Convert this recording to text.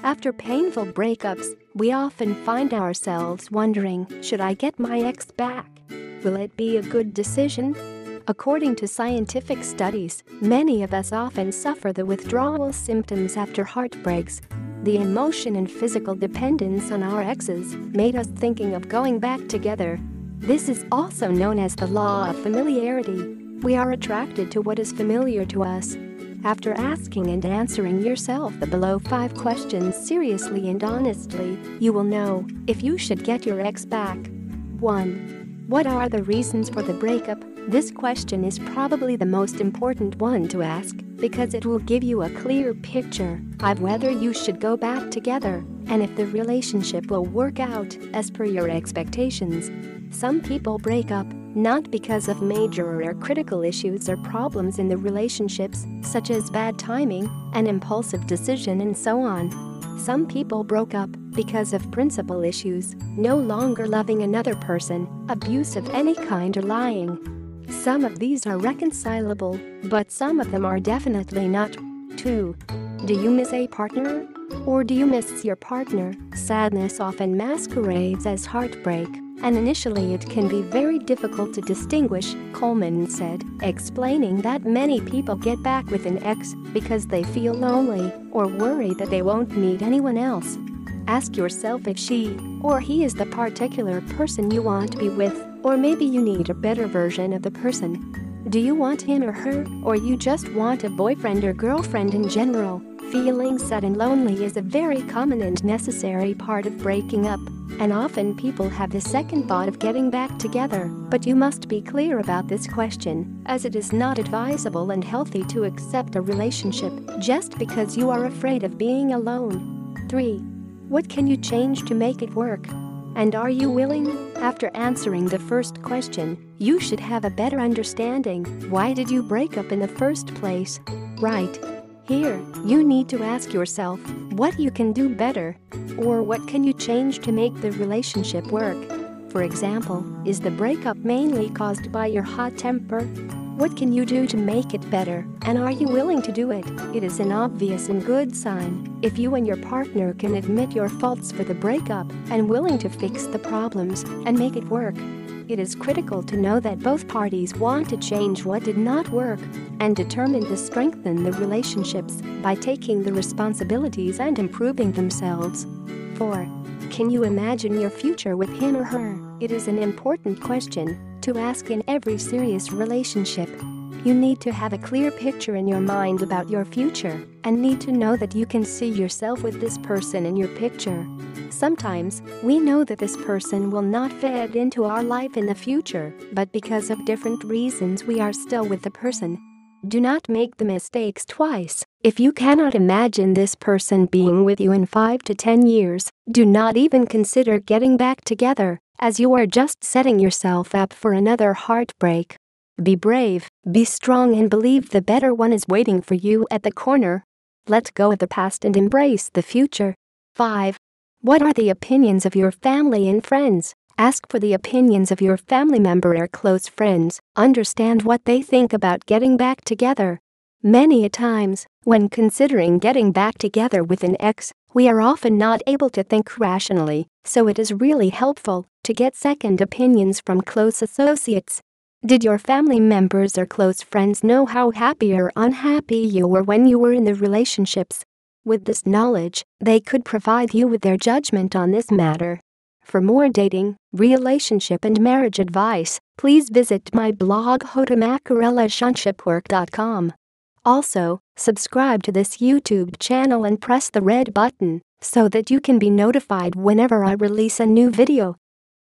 After painful breakups, we often find ourselves wondering, should I get my ex back? Will it be a good decision? According to scientific studies, many of us often suffer the withdrawal symptoms after heartbreaks. The emotion and physical dependence on our exes made us thinking of going back together. This is also known as the law of familiarity. We are attracted to what is familiar to us. After asking and answering yourself the below 5 questions seriously and honestly, you will know if you should get your ex back. 1. What are the reasons for the breakup? This question is probably the most important one to ask because it will give you a clear picture of whether you should go back together and if the relationship will work out as per your expectations. Some people break up not because of major or critical issues or problems in the relationships, such as bad timing, an impulsive decision, and so on. Some people broke up because of principal issues, no longer loving another person, abuse of any kind, or lying. Some of these are reconcilable, but some of them are definitely not. 2. Do you miss a partner? Or do you miss your partner? Sadness often masquerades as heartbreak, and initially it can be very difficult to distinguish, Coleman said, explaining that many people get back with an ex because they feel lonely or worry that they won't meet anyone else. Ask yourself if she or he is the particular person you want to be with, or maybe you need a better version of the person. Do you want him or her, or you just want a boyfriend or girlfriend in general? Feeling sad and lonely is a very common and necessary part of breaking up, and often people have the second thought of getting back together, but you must be clear about this question, as it is not advisable and healthy to accept a relationship just because you are afraid of being alone. 3. What can you change to make it work? And are you willing? After answering the first question, you should have a better understanding. Why did you break up in the first place? Right here, you need to ask yourself what you can do better, or what can you change to make the relationship work. For example, is the breakup mainly caused by your hot temper? What can you do to make it better, and are you willing to do it? It is an obvious and good sign if you and your partner can admit your faults for the breakup and willing to fix the problems and make it work. It is critical to know that both parties want to change what did not work and determined to strengthen the relationships by taking the responsibilities and improving themselves. 4. Can you imagine your future with him or her? It is an important question to ask in every serious relationship. You need to have a clear picture in your mind about your future and need to know that you can see yourself with this person in your picture. Sometimes, we know that this person will not fit into our life in the future, but because of different reasons we are still with the person. Do not make the mistakes twice. If you cannot imagine this person being with you in 5 to 10 years, do not even consider getting back together, as you are just setting yourself up for another heartbreak. Be brave, be strong, and believe the better one is waiting for you at the corner. Let go of the past and embrace the future. 5. What are the opinions of your family and friends? Ask for the opinions of your family member or close friends. Understand what they think about getting back together. Many a times, when considering getting back together with an ex, we are often not able to think rationally, so it is really helpful to get second opinions from close associates. Did your family members or close friends know how happy or unhappy you were when you were in the relationships? With this knowledge, they could provide you with their judgment on this matter. For more dating, relationship, and marriage advice, please visit my blog 𝑦𝒕𝒂𝒂𝒓𝒕.com. Also, subscribe to this YouTube channel and press the red button so that you can be notified whenever I release a new video.